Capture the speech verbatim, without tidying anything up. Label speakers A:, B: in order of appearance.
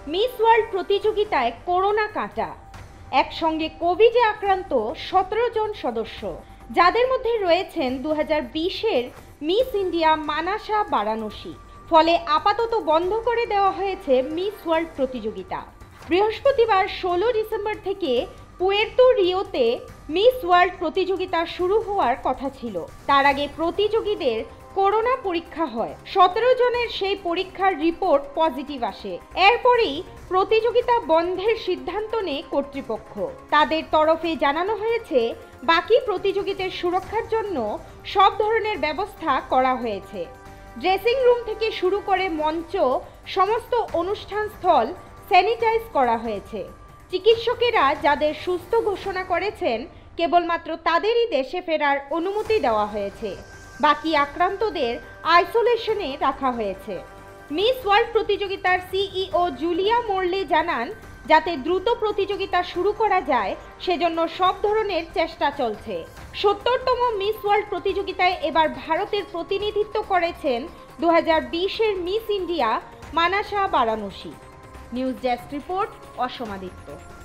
A: Miss world প্রতিযোগিতায় corona কাটা, একসঙ্গে কোভিডে আক্রান্ত সতেরো জন সদস্য, যাদের মধ্যে রয়েছেন দু হাজার বিশের মিস ইন্ডিয়া মানাসা বারাণসী। ফলে আপাতত বন্ধ করে দেওয়া হয়েছে মিস ওয়ার্ল্ড প্রতিযোগিতা। বৃহস্পতিবার ষোলো ডিসেম্বর থেকে পুয়ের্তো রিওতে মিস ওয়ার্ল্ড প্রতিযোগিতা শুরু হওয়ার কথা ছিল। তার আগে প্রতিযোগীদের করোনা পরীক্ষা হয়। সতেরো জনের সেই পরীক্ষার রিপোর্ট পজিটিভ আসে। এরপরেই প্রতিযোগিতা বন্ধের সিদ্ধান্ত নেয় কর্তৃপক্ষ। তাদের তরফে জানানো হয়েছে বাকি প্রতিযোগীদের সুরক্ষার জন্য সব ধরনের ব্যবস্থা করা হয়েছে। ড্রেসিং রুম থেকে শুরু করে মঞ্চ, সমস্ত অনুষ্ঠান স্থল স্যানিটাইজ করা হয়েছে। চিকিৎসকেরা যাদের সুস্থ ঘোষণা করেছেন কেবলমাত্র তাদেরই দেশে ফেরার অনুমতি দেওয়া হয়েছে। বাকি আক্রান্তদের আইসোলেশনে রাখা হয়েছে। মিস ওয়ার্ল্ড প্রতিযোগিতার সিইও জুলিয়া মোরলে জানান, যাতে দ্রুত প্রতিযোগিতা শুরু করা যায় সেজন্য সব ধরনের চেষ্টা চলছে। সত্তরতম মিস ওয়ার্ল্ড প্রতিযোগিতায় এবার ভারতের প্রতিনিধিত্ব করেছেন দু হাজার বিশের Miss India Manasa Varanasi. News desk report, অসমাদিত্য।